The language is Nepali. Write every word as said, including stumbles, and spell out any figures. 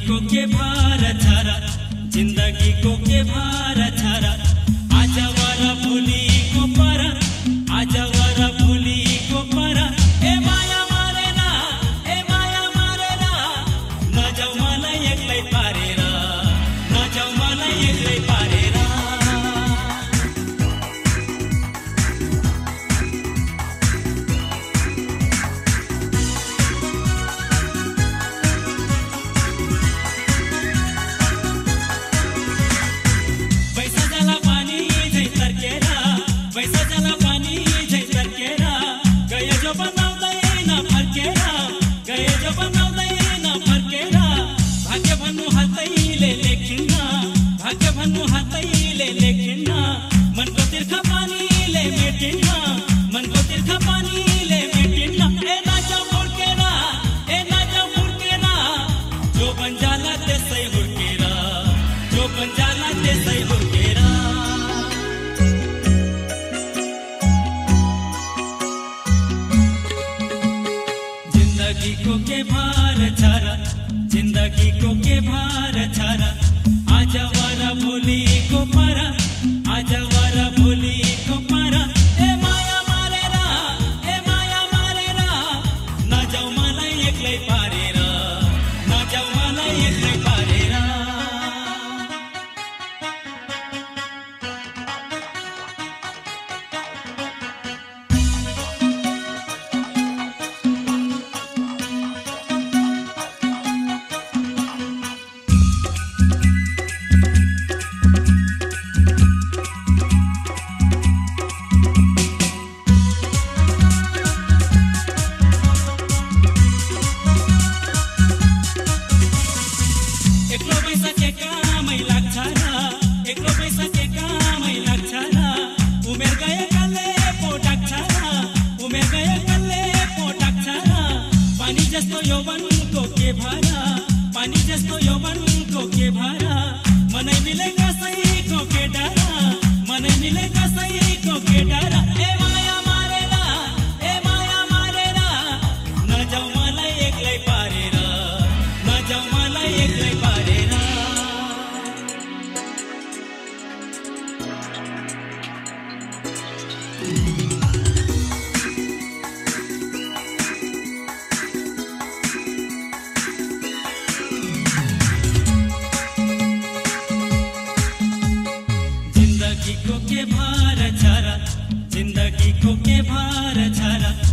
को के भार छारा, जिंदगी को के भार छारा। आजा वारा भूली को पारा, आजा वारा भूली को पारा। ए माया मारे ना, ए माया मारे ना, ना जाऊ मला एकलाई पारेरा, ना जाऊ मला एकलाई पारेरा। वैसा जला पानी जै तरकेरा, वैसा जला पानी जै तरकेरा। गए जो बनाउँदै न फर्केरा, गए जो बनाउँदै न फर्केरा। भाग्य भन्नु हातैले लेखिन्न, भाग्य भन्नु हातैले लेखिन्न। मनको तिर्खा पानीले मेटिन्न, मनको तिर्खा पानीले मेटिन्न। ए नाजाऊ हुर्केरा, ए नाजाऊ हुर्केरा, जो बन्जाला त्यसै हुर्केरा, जो बन्जाला त्यसै हुर्केरा। जिंदगी को के भार छारा, जिंदगी को के भार छारा। आजा वारा भोली को पारा, आजा वारा भोली को पारा। ए माया मारेरा, ए माया मारेरा, ना जाऊ मला एकलाई पारेरा, ना जाऊ मला एकलाई पारेरा। एक्लो पैसा के कामै लाग्छ र, एक्लो पैसा के कामै लाग्छ र। उमेर गए कल्ले पो डाक्छ र, उमेर गए कल्ले पो डाक्छ र। पानी जस्तो यौवनको के भारा, पानी जस्तो यौवनको के भारा। मनै मिले कसैको के डरा, मनै मिले कसैको के डरा। ए माया मारेरा, ए माया मारेरा, न जाऊ मलाई एक्लै पारेर, न जाऊ मलाई एक्लै पारेर। जिंदगी को के भार छारा, जिंदगी को के भार छारा।